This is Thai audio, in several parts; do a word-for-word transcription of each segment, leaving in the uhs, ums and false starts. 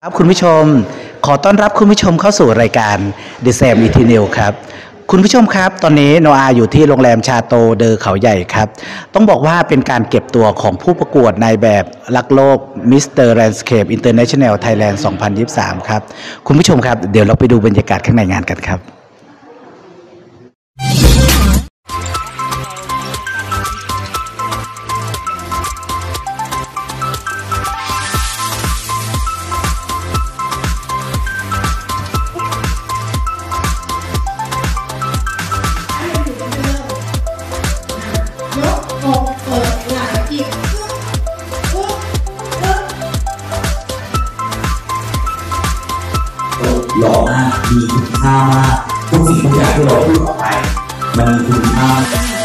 ครับคุณผู้ชมขอต้อนรับคุณผู้ชมเข้าสู่รายการ The Sam Eternal ครับคุณผู้ชมครับตอนนี้โนอาอยู่ที่โรงแรมชาโตเดอเขาใหญ่ครับต้องบอกว่าเป็นการเก็บตัวของผู้ประกวดนายแบบรักโลก มิสเตอร์ Landscape International Thailand สองพันยี่สิบสาม ครับคุณผู้ชมครับเดี๋ยวเราไปดูบรรยากาศข้างในงานกันครับหล่อมากมีคุณค่ามากทุกสิ่งทุกอย่างที่เราพูดออกไปมันมีคุณค่า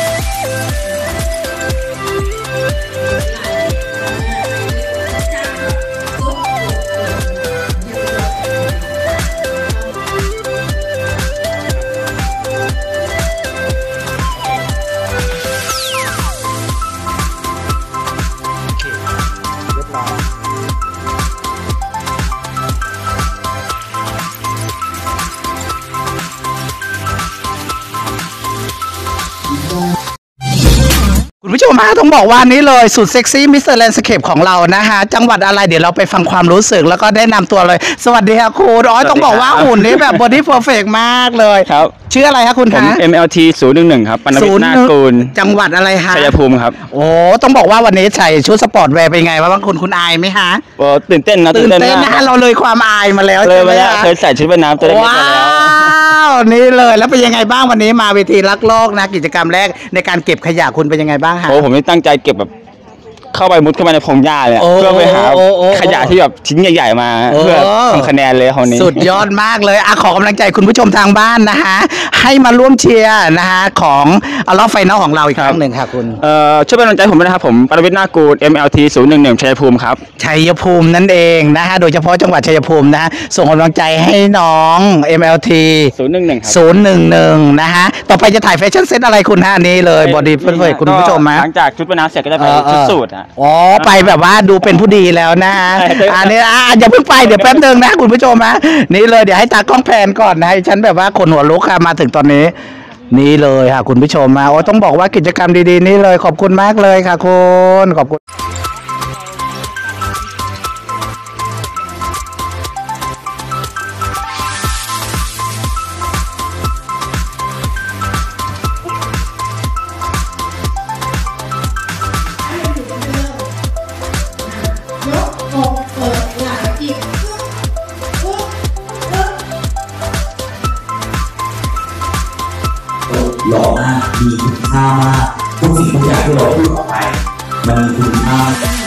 คุณผู้ชมฮะต้องบอกว่านี้เลยสุดเซ็กซี่มิสเตอร์แลนด์สเคปของเรานะฮะจังหวัดอะไรเดี๋ยวเราไปฟังความรู้สึกแล้วก็ได้นำตัวเลยสวัสดีค่ะคุณอ๋อต้องบอกว่าหุ่นนี้แบบบอดี้เพอร์เฟกต์มากเลยครับชื่ออะไรคะคุณคะเอ็ม แอล ที ศูนย์ หนึ่ง หนึ่งครับปนวิทย์นากูลจังหวัดอะไรคะชัยภูมิครับโอ้ต้องบอกว่าวันนี้ใส่ชุดสปอร์ตแวร์เป็นไงบ้างคุณคุณอายไหมฮะโอ้ตื่นเต้นนะตื่นเต้นนะเราเลยความอายมาแล้วเลยมาแล้วเคยใส่ชุดว่ายน้ำตัวเล็กมาแล้วนี่เลยแล้วเป็นยังไงบ้างวันนี้มาเวทีรักโลกนะกิจกรรมแรกในการเก็บขยะคุณเป็นยังไงบ้างฮะโอ้ผมตั้งใจเก็บแบบเข้าไปมุดเข้าไปในพงหญ้าเลยเพื่อไปหาขยะที่แบบชิ้นใหญ่ๆมาเพื่อทำคะแนนเลยคนนี้สุดยอดมากเลยอ่ะขอกำลังใจคุณผู้ชมทางบ้านนะฮะให้มาร่วมเชียร์นะฮะของอัลลอฮ์ไฟนอลของเราอีกครั้งหนึ่งค่ะคุณเอ่อช่วยเป็นกำลังใจผมด้วยนะครับผมปนวิทย์นากูล เอ็ม แอล ที ศูนย์ หนึ่ง หนึ่ง ชัยภูมิครับชัยภูมินั่นเองนะฮะโดยเฉพาะจังหวัดชัยภูมินะฮะส่งกำลังใจให้น้อง เอ็ม แอล ทีศูนย์ หนึ่ง หนึ่ง ครับศูนย์ หนึ่ง หนึ่งนะฮะต่อไปจะถ่ายแฟชั่นเซตอะไรคุณฮะนี่เลยบอดี้เพอร์เฟคคุณผู้ชมฮะหลังจากชุดว่ายน้ำเสร็จก็จะไปชุดสูทฮะอ๋อไปแบบว่าดูเป็นผู้ดีแล้วนะฮะอันนี้อ่ะอย่าเพิ่งไปเดี๋ยวแป๊บนึงนะคุณผู้ชมนะนี่เลยเดี๋ยวให้ตากล้องแพนก่อนนะให้ฉันแบบว่าขนหัวลุกค่ะมาถึงตอนนี้นี่เลยค่ะคุณผู้ชมมาโอ้ต้องบอกว่ากิจกรรมดีๆนี่เลยขอบคุณมากเลยค่ะคุณขอบคุณหล่อมากมีคุณค่ามากทุกสิ่งทุกอย่างที่เราพูดออกไปมันมีคุณค่า